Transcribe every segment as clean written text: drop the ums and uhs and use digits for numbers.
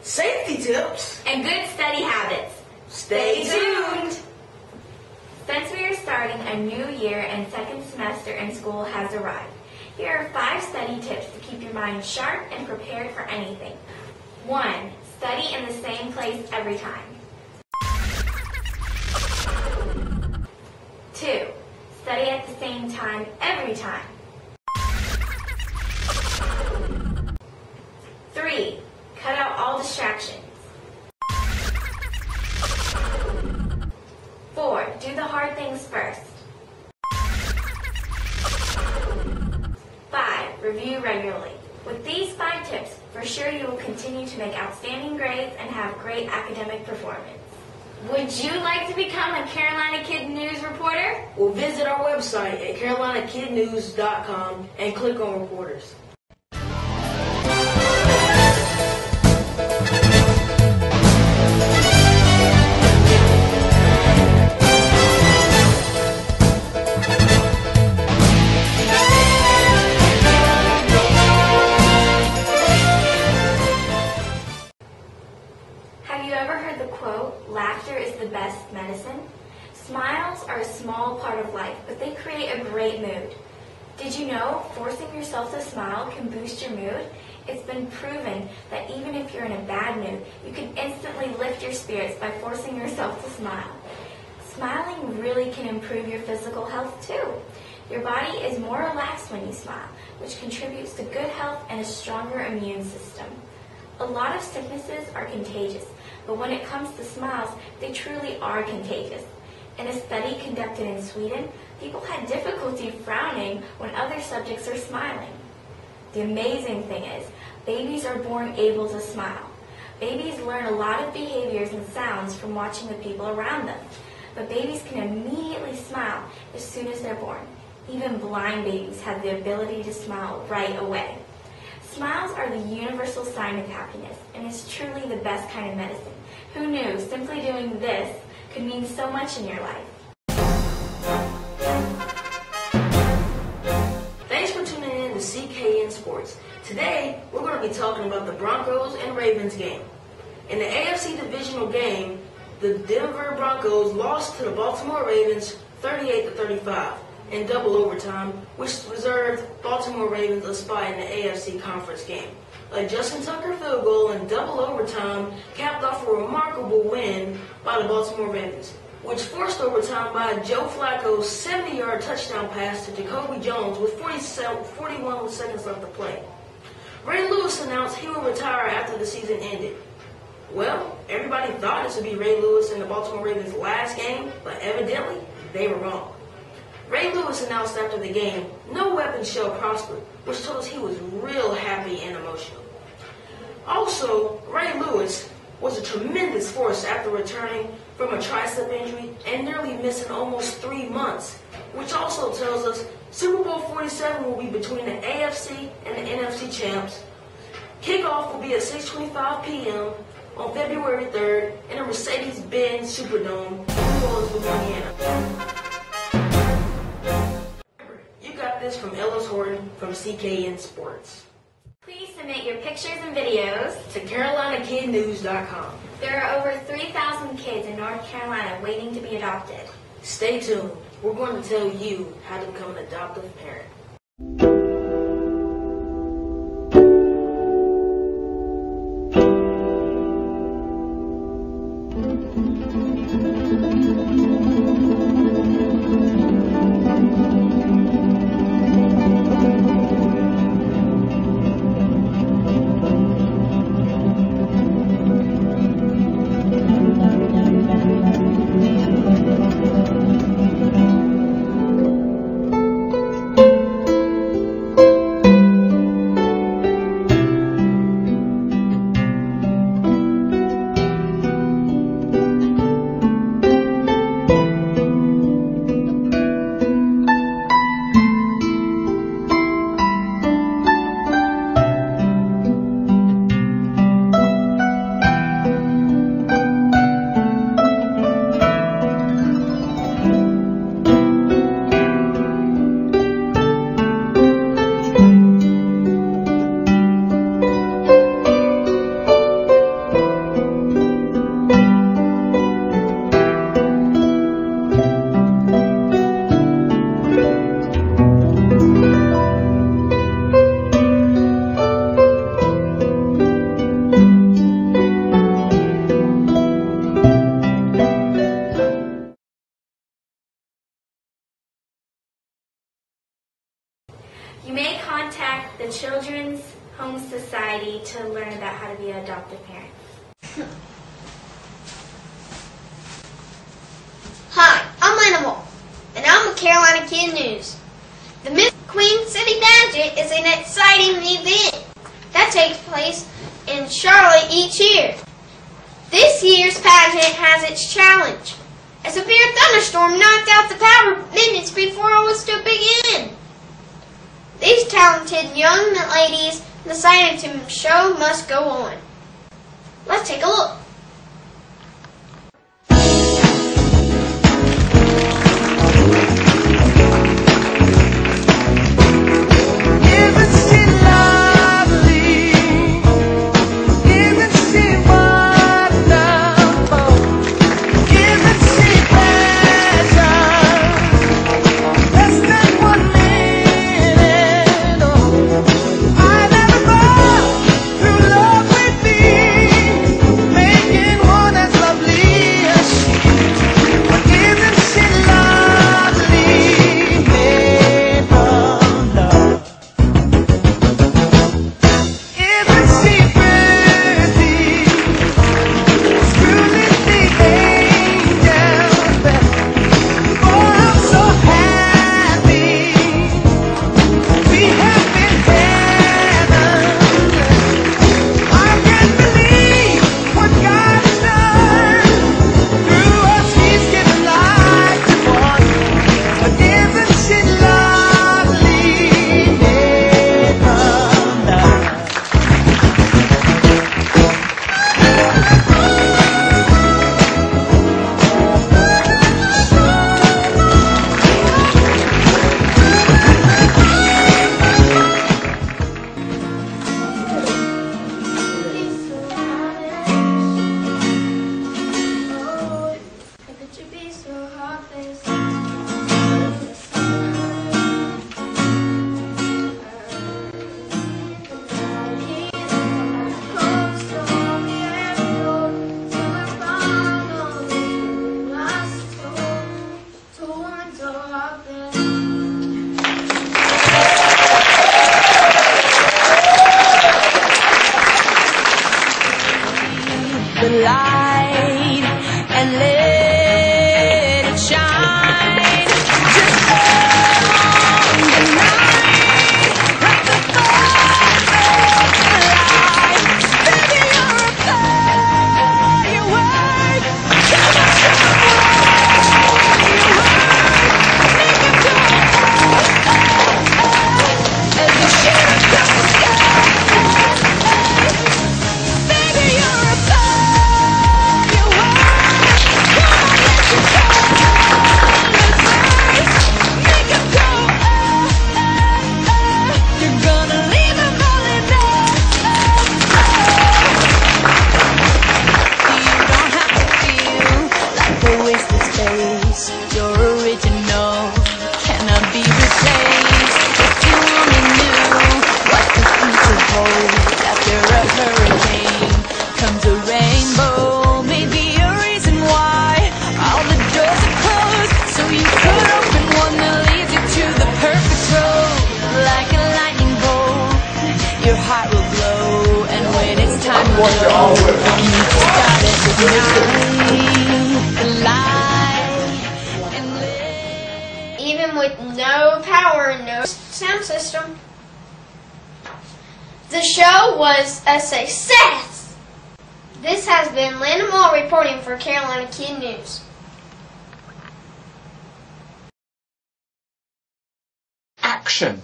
safety tips, and good study habits. Stay tuned! Since we are starting a new year and second semester in school has arrived, here are 5 study tips to keep your mind sharp and prepared for anything. 1. Study in the same place every time. 2. Study at the same time every time. 3. Cut out all distractions. 4. Do the hard things first. 5. Review regularly. With these 5 tips, for sure you will continue to make outstanding grades and have great academic performance. Would you like to become a Carolina Kid News reporter? Well, visit our website at carolinakidnews.com and click on reporters. Have you ever heard the quote, "Laughter is the best medicine"? Smiles are a small part of life, but they create a great mood. Did you know forcing yourself to smile can boost your mood? It's been proven that even if you're in a bad mood, you can instantly lift your spirits by forcing yourself to smile. Smiling really can improve your physical health too. Your body is more relaxed when you smile, which contributes to good health and a stronger immune system. A lot of sicknesses are contagious, but when it comes to smiles, they truly are contagious. In a study conducted in Sweden, people had difficulty frowning when other subjects are smiling. The amazing thing is, babies are born able to smile. Babies learn a lot of behaviors and sounds from watching the people around them, but babies can immediately smile as soon as they're born. Even blind babies have the ability to smile right away. Smiles are the universal sign of happiness, and is truly the best kind of medicine. Who knew simply doing this could mean so much in your life? Thanks for tuning in to CKN Sports. Today, we're going to be talking about the Broncos and Ravens game. In the AFC divisional game, the Denver Broncos lost to the Baltimore Ravens 38-35 in double overtime, which reserved Baltimore Ravens a spot in the AFC conference game. A Justin Tucker field goal in double overtime capped off a remarkable win by the Baltimore Ravens, which forced overtime by Joe Flacco's 70-yard touchdown pass to Jacoby Jones with 41 seconds left to play. Ray Lewis announced he would retire after the season ended. Well, everybody thought this would be Ray Lewis in the Baltimore Ravens' last game, but evidently, they were wrong. Ray Lewis announced after the game, "No weapon shall prosper," which told us he was real happy and emotional. Also, Ray Lewis was a tremendous force after returning from a tricep injury and nearly missing almost 3 months, which also tells us Super Bowl 47 will be between the AFC and the NFC champs. Kickoff will be at 6:25 p.m. on February 3rd in the Mercedes-Benz Superdome in New Orleans, Louisiana. You got this from Ellis Horton from CKN Sports. Please submit your pictures and videos To carolinakidnews.com. There are over 3,000 kids in North Carolina waiting to be adopted. Stay tuned. We're going to tell you how to become an adoptive parent. Children's Home Society to learn about how to be an adoptive parent. Hi, I'm Lana Wall, and I'm with Carolina Kid News. The Miss Queen City Pageant is an exciting event that takes place in Charlotte each year. This year's pageant has its challenge. A severe thunderstorm knocked out the power minutes before it was to begin. These talented young ladies decided the show must go on. Let's take a look. Even with no power and no sound system, the show was a success. This has been Lana Moll reporting for Carolina Kid News. Action.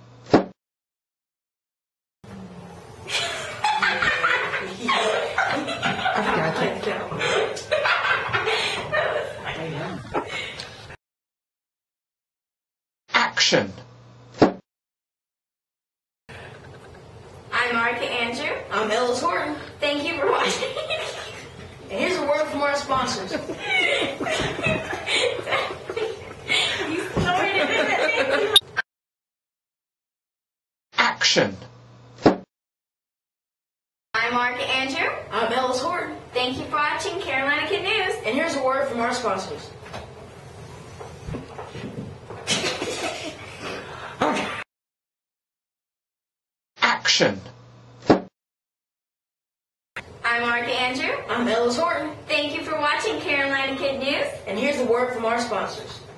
Action. I'm Marika Andrew. I'm Ellis Horton. Thank you for watching. And here's a word from our sponsors. You snorted it. Action. I'm Marika Andrew. I'm Ellis Horton. Thank you for watching Carolina Kid News. And here's a word from our sponsors. Action. I'm Mark Andrew. I'm Ellis Horton, Thank you for watching Carolina Kid News. and here's a word from our sponsors.